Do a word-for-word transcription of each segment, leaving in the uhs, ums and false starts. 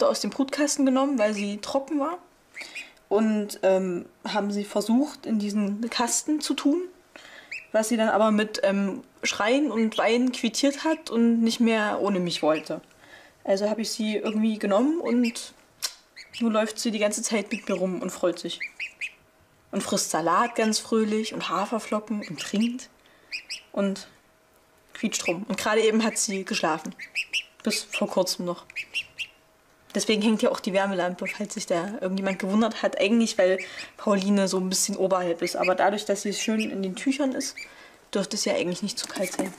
aus dem Brutkasten genommen, weil sie trocken war. Und ähm, haben sie versucht, in diesen Kasten zu tun, was sie dann aber mit ähm, Schreien und Weinen quittiert hat und nicht mehr ohne mich wollte. Also habe ich sie irgendwie genommen und nun läuft sie die ganze Zeit mit mir rum und freut sich. Und frisst Salat ganz fröhlich und Haferflocken und trinkt und quietscht rum. Und gerade eben hat sie geschlafen. Bis vor kurzem noch. Deswegen hängt ja auch die Wärmelampe, falls sich da irgendjemand gewundert hat. Eigentlich, weil Pauline so ein bisschen oberhalb ist. Aber dadurch, dass sie schön in den Tüchern ist, dürfte es ja eigentlich nicht zu kalt sein.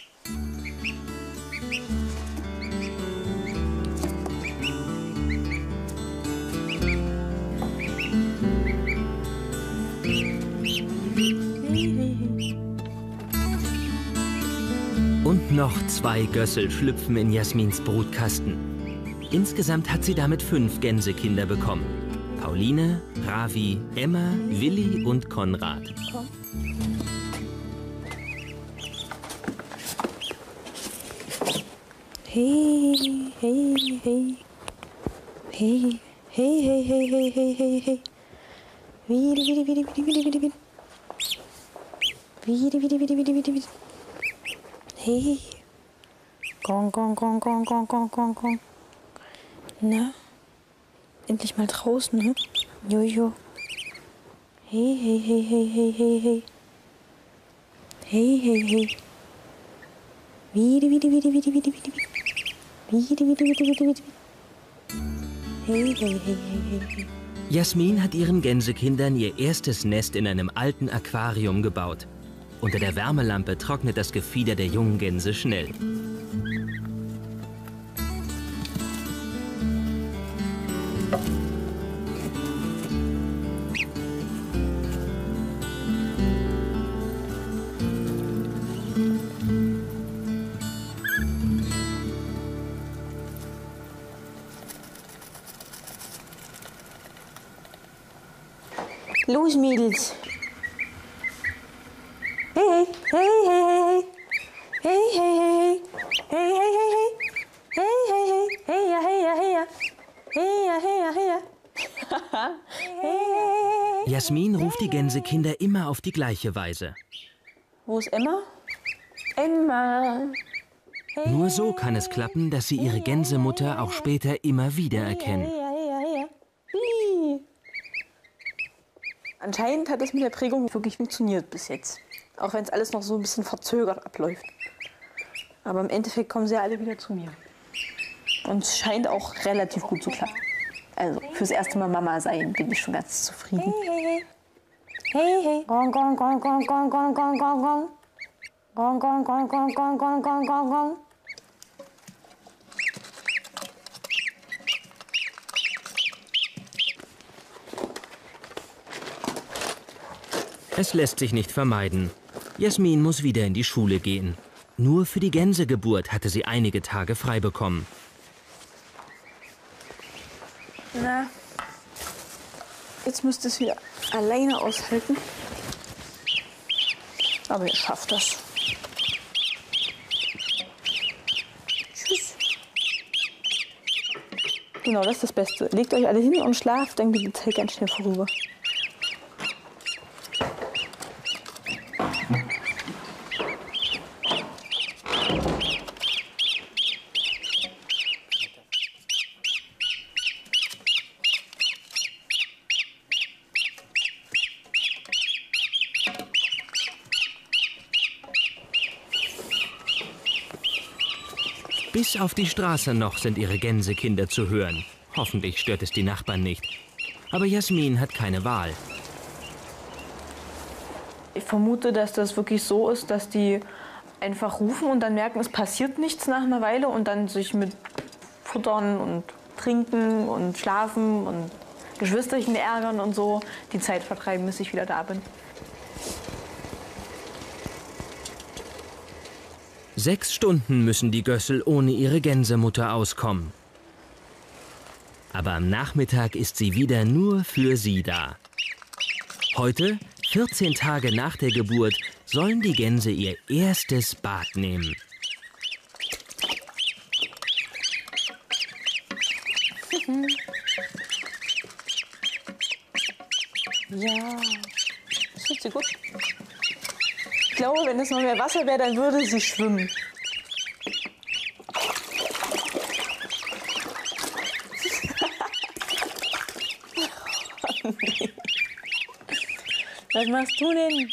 Und noch zwei Gössel schlüpfen in Jasmins Brutkasten. Insgesamt hat sie damit fünf Gänsekinder bekommen. Pauline, Ravi, Emma, Willi und Konrad. Hey, hey, hey. Hey, hey, hey, hey, hey, hey, hey, hey. Wieder, wieder, wieder, wieder, wieder, wieder, wieder. Wieder, wieder, wieder, wieder, wieder, wieder. Hey. Gong, gong, gong, gong, gong, gong, gong, gong. Na? Endlich mal draußen, ne? Jojo. Hey, hey, hey, hey, hey, hey, hey. Hey, hey, hey. Wieder, wieder, wieder, wieder, wieder, wieder, wieder. Wieder, wieder, wieder, wieder, wieder. Hey, hey, hey, hey, hey. Jasmin hat ihren Gänsekindern ihr erstes Nest in einem alten Aquarium gebaut. Unter der Wärmelampe trocknet das Gefieder der jungen Gänse schnell. Los, Mädels. Hey, hey, hey, hey, hey, hey, hey, hey, hey, hey, hey, hey, hey, hey, ja, hey, ja, hey, ja, hey, ja, hey, ja, hey, ja. Hey. Jasmin ruft die Gänsekinder immer auf die gleiche Weise. Wo ist Emma? Emma. Nur so kann es klappen, dass sie ihre Gänsemutter auch später immer wieder erkennen. Anscheinend hat es mit der Prägung wirklich funktioniert bis jetzt. Auch wenn es alles noch so ein bisschen verzögert abläuft. Aber im Endeffekt kommen sie ja alle wieder zu mir. Und es scheint auch relativ gut zu klappen. Also fürs erste Mal Mama sein bin ich schon ganz zufrieden. Hey, hey, hey, hey. Gong, gong, gong, gong, gong, gong, gong, gong, gong. Gong, gong, gong, gong, gong, gong, gong, gong, gong. Es lässt sich nicht vermeiden. Jasmin muss wieder in die Schule gehen. Nur für die Gänsegeburt hatte sie einige Tage frei bekommen. Na, jetzt müsst ihr es wieder alleine aushalten. Aber ihr schafft das. Tschüss. Genau, das ist das Beste. Legt euch alle hin und schlaft, dann geht die Zeit ganz schnell vorüber. Bis auf die Straße noch sind ihre Gänsekinder zu hören. Hoffentlich stört es die Nachbarn nicht. Aber Jasmin hat keine Wahl. Ich vermute, dass das wirklich so ist, dass die einfach rufen und dann merken, es passiert nichts nach einer Weile und dann sich mit Futtern und Trinken und Schlafen und Geschwisterchen ärgern und so die Zeit vertreiben, bis ich wieder da bin. Sechs Stunden müssen die Gössel ohne ihre Gänsemutter auskommen. Aber am Nachmittag ist sie wieder nur für sie da. Heute, vierzehn Tage nach der Geburt, sollen die Gänse ihr erstes Bad nehmen. Mhm. Ja, das tut sie gut. Ich glaube, wenn es noch mehr Wasser wäre, dann würde sie schwimmen. Was machst du denn?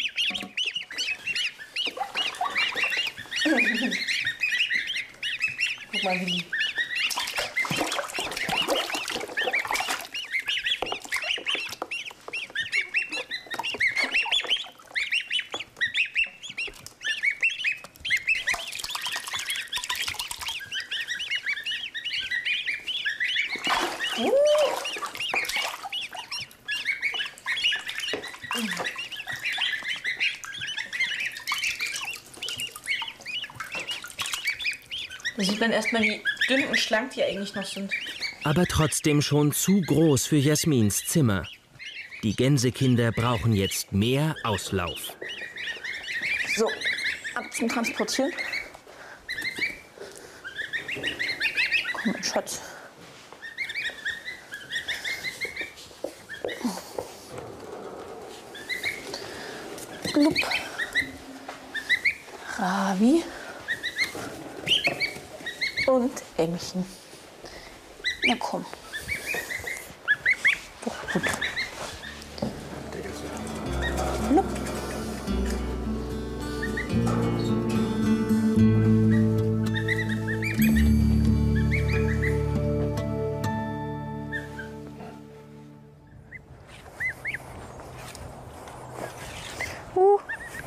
Guck mal, wie. Da sieht man erstmal, wie dünn und schlank die eigentlich noch sind. Aber trotzdem schon zu groß für Jasmins Zimmer. Die Gänsekinder brauchen jetzt mehr Auslauf. So, ab zum Transportieren. Komm, mein Schatz. Blub. Ravi. Und Ämmchen. Na komm. Doch gut. Blub. Uh.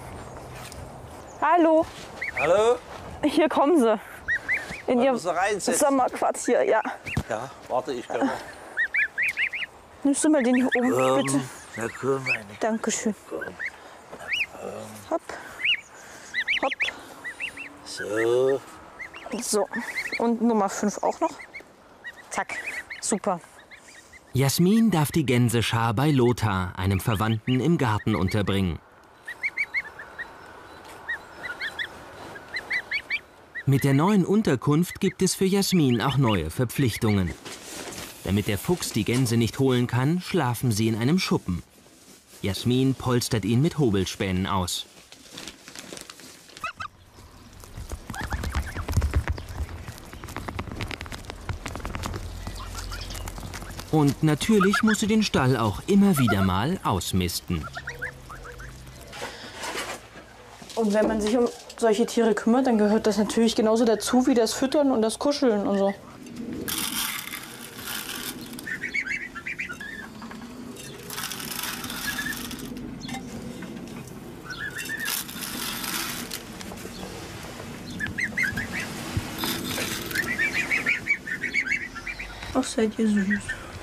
Hallo. Hallo? Hier kommen sie. In Ihrem reinsetzen? Sommerquartier, ja. Ja, warte, ich komme. Nimmst du mal den hier oben, Ähm, bitte? Na komm, meine. Dankeschön. Hopp. Hopp. So. So. Und Nummer fünf auch noch. Zack. Super. Jasmin darf die Gänseschar bei Lothar, einem Verwandten, im Garten unterbringen. Mit der neuen Unterkunft gibt es für Jasmin auch neue Verpflichtungen. Damit der Fuchs die Gänse nicht holen kann, schlafen sie in einem Schuppen. Jasmin polstert ihn mit Hobelspänen aus. Und natürlich muss sie den Stall auch immer wieder mal ausmisten. Und wenn man sich um solche Tiere kümmert, dann gehört das natürlich genauso dazu wie das Füttern und das Kuscheln und so. Ach, seid ihr süß.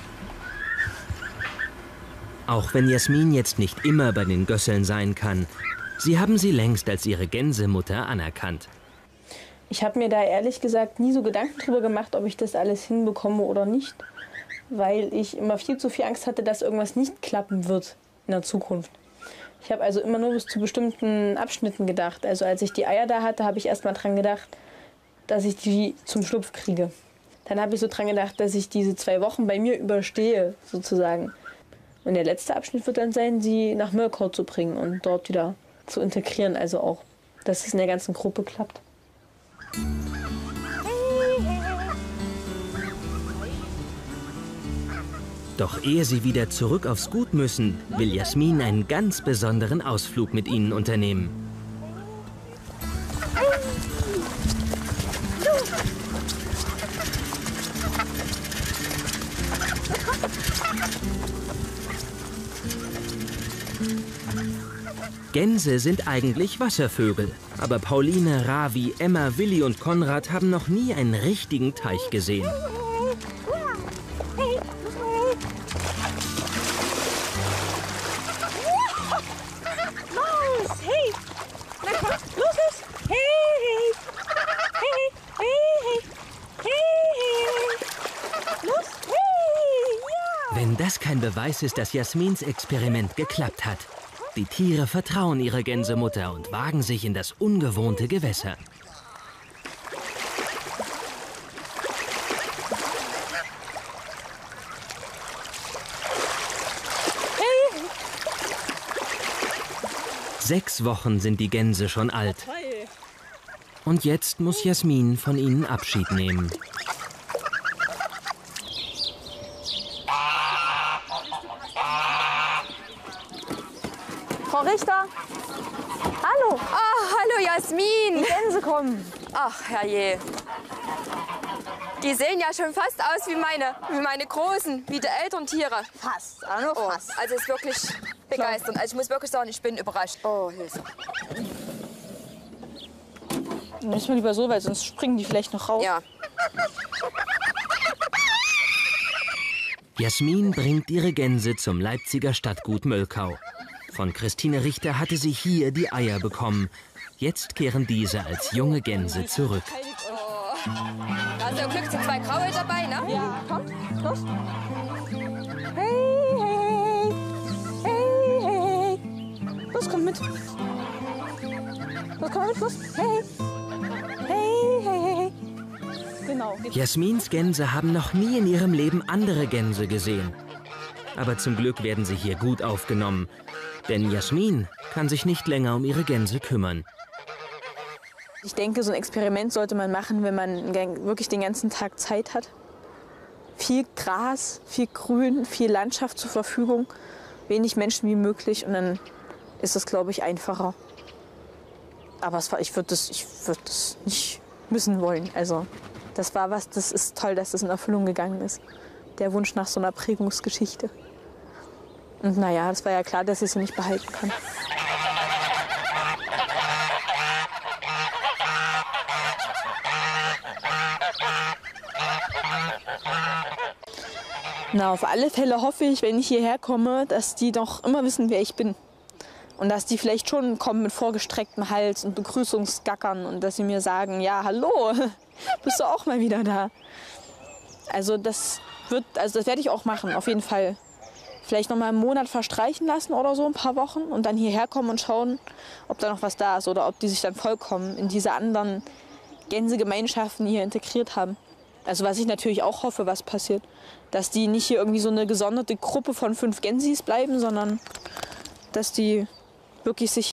Auch wenn Jasmin jetzt nicht immer bei den Gösseln sein kann, sie haben sie längst als ihre Gänsemutter anerkannt. Ich habe mir da ehrlich gesagt nie so Gedanken drüber gemacht, ob ich das alles hinbekomme oder nicht. Weil ich immer viel zu viel Angst hatte, dass irgendwas nicht klappen wird in der Zukunft. Ich habe also immer nur bis zu bestimmten Abschnitten gedacht. Also als ich die Eier da hatte, habe ich erst mal dran gedacht, dass ich die zum Schlupf kriege. Dann habe ich so dran gedacht, dass ich diese zwei Wochen bei mir überstehe, sozusagen. Und der letzte Abschnitt wird dann sein, sie nach Mölkau zu bringen und dort wieder zu integrieren. Also auch, dass es in der ganzen Gruppe klappt. Doch ehe sie wieder zurück aufs Gut müssen, will Jasmin einen ganz besonderen Ausflug mit ihnen unternehmen. Gänse sind eigentlich Wasservögel, aber Pauline, Ravi, Emma, Willi und Konrad haben noch nie einen richtigen Teich gesehen. Los, hey! Na komm, los, los! Hey, hey! Hey, hey, hey! Hey! Los, hey! Ja! Wenn das kein Beweis ist, dass Jasmins Experiment geklappt hat. Die Tiere vertrauen ihrer Gänsemutter und wagen sich in das ungewohnte Gewässer. Sechs Wochen sind die Gänse schon alt. Und jetzt muss Jasmin von ihnen Abschied nehmen. Frau Richter! Hallo! Oh, hallo Jasmin! Die Gänse kommen! Ach, herrje. Die sehen ja schon fast aus wie meine, wie meine großen, wie die Elterntiere. Fast, aber nur Oh, fast. also es ist wirklich begeisternd. Also ich muss wirklich sagen, ich bin überrascht. Oh, Hilfe. Dann müssen wir lieber so, weil sonst springen die vielleicht noch raus. Ja. Jasmin bringt ihre Gänse zum Leipziger Stadtgut Möllkau. Von Christine Richter hatte sie hier die Eier bekommen. Jetzt kehren diese als junge Gänse zurück. Da ist ja Glück, sind zwei Graue dabei, ne? Ja, komm, los. Hey, hey, hey, hey, hey. Los, komm mit. Los, komm mit, los. Hey, hey, hey, hey, hey. Genau. Jasmins Gänse haben noch nie in ihrem Leben andere Gänse gesehen. Aber zum Glück werden sie hier gut aufgenommen. Denn Jasmin kann sich nicht länger um ihre Gänse kümmern. Ich denke, so ein Experiment sollte man machen, wenn man wirklich den ganzen Tag Zeit hat. Viel Gras, viel Grün, viel Landschaft zur Verfügung, wenig Menschen wie möglich und dann ist es, glaube ich, einfacher. Aber es war, ich würde das, ich würde das nicht müssen wollen. Also das war was, das ist toll, dass das in Erfüllung gegangen ist. Der Wunsch nach so einer Prägungsgeschichte. Und naja, es war ja klar, dass ich sie nicht behalten kann. Na, auf alle Fälle hoffe ich, wenn ich hierher komme, dass die doch immer wissen, wer ich bin. Und dass die vielleicht schon kommen mit vorgestrecktem Hals und Begrüßungsgackern und dass sie mir sagen, ja, hallo, bist du auch mal wieder da. Also das wird, also das werde ich auch machen, auf jeden Fall. Vielleicht noch mal einen Monat verstreichen lassen oder so, ein paar Wochen und dann hierher kommen und schauen, ob da noch was da ist oder ob die sich dann vollkommen in diese anderen Gänsegemeinschaften hier integriert haben. Also was ich natürlich auch hoffe, was passiert, dass die nicht hier irgendwie so eine gesonderte Gruppe von fünf Gänsis bleiben, sondern dass die wirklich sich